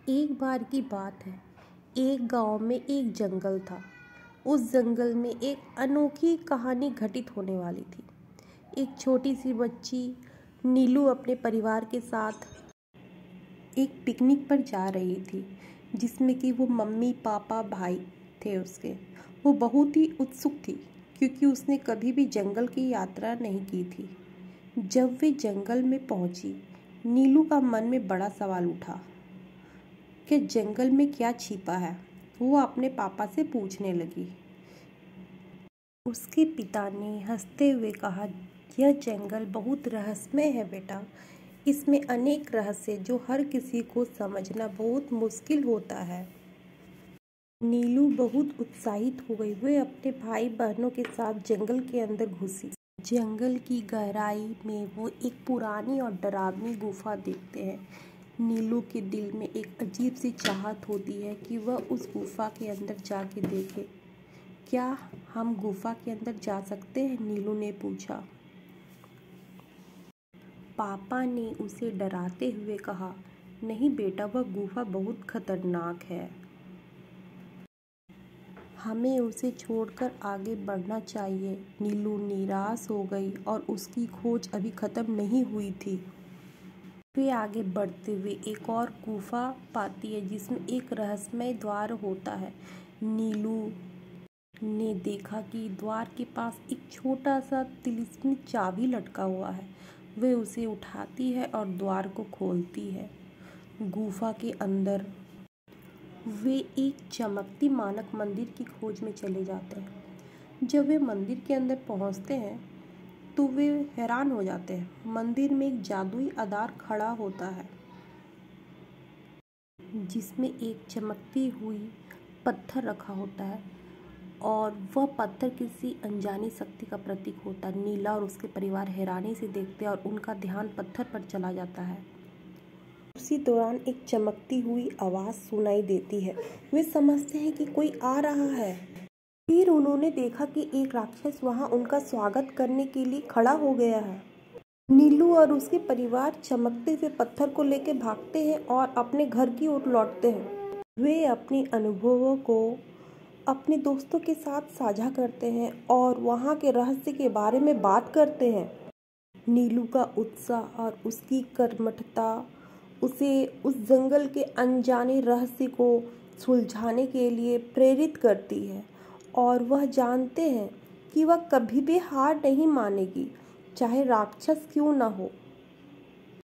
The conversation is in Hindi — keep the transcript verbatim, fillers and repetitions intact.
एक बार की बात है। एक गांव में एक जंगल था। उस जंगल में एक अनोखी कहानी घटित होने वाली थी। एक छोटी सी बच्ची नीलू अपने परिवार के साथ एक पिकनिक पर जा रही थी, जिसमें कि वो मम्मी पापा भाई थे उसके। वो बहुत ही उत्सुक थी, क्योंकि उसने कभी भी जंगल की यात्रा नहीं की थी। जब वे जंगल में पहुंची, नीलू का मन में बड़ा सवाल उठा कि जंगल में क्या छिपा है। वो अपने पापा से पूछने लगी। उसके पिता ने हंसते हुए कहा, यह जंगल बहुत रहस्यमय है बेटा। इसमें अनेक रहस्य जो हर किसी को समझना बहुत मुश्किल होता है। नीलू बहुत उत्साहित हो गई। वे अपने भाई बहनों के साथ जंगल के अंदर घुसी। जंगल की गहराई में वो एक पुरानी और डरावनी गुफा देखते हैं। नीलू के दिल में एक अजीब सी चाहत होती है कि वह उस गुफा के अंदर जाके देखे। क्या हम गुफा के अंदर जा सकते हैं? नीलू ने पूछा। पापा ने उसे डराते हुए कहा, नहीं बेटा, वह गुफा बहुत खतरनाक है। हमें उसे छोड़कर आगे बढ़ना चाहिए। नीलू निराश हो गई और उसकी खोज अभी खत्म नहीं हुई थी। वे आगे बढ़ते हुए एक और गुफा पाती है, जिसमें एक रहस्यमय द्वार होता है। नीलू ने देखा कि द्वार के पास एक छोटा सा तिलिस्मी चाबी लटका हुआ है। वे उसे उठाती है और द्वार को खोलती है। गुफा के अंदर वे एक चमकती मानक मंदिर की खोज में चले जाते हैं। जब वे मंदिर के अंदर पहुंचते हैं तो वे हैरान हो जाते हैं। मंदिर में एक जादुई आधार खड़ा होता है, जिसमें एक चमकती हुई पत्थर रखा होता है, और वह पत्थर किसी अनजानी शक्ति का प्रतीक होता है। नीला और उसके परिवार हैरानी से देखते हैं और उनका ध्यान पत्थर पर चला जाता है। उसी दौरान एक चमकती हुई आवाज़ सुनाई देती है। वे समझते हैं कि कोई आ रहा है। फिर उन्होंने देखा कि एक राक्षस वहां उनका स्वागत करने के लिए खड़ा हो गया है। नीलू और उसके परिवार चमकते हुए पत्थर को लेकर भागते हैं और अपने घर की ओर लौटते हैं। वे अपने अनुभवों को अपने दोस्तों के साथ साझा करते हैं और वहां के रहस्य के बारे में बात करते हैं। नीलू का उत्साह और उसकी कर्मठता उसे उस जंगल के अनजाने रहस्य को सुलझाने के लिए प्रेरित करती है, और वह जानते हैं कि वह कभी भी हार नहीं मानेगी, चाहे राक्षस क्यों ना हो।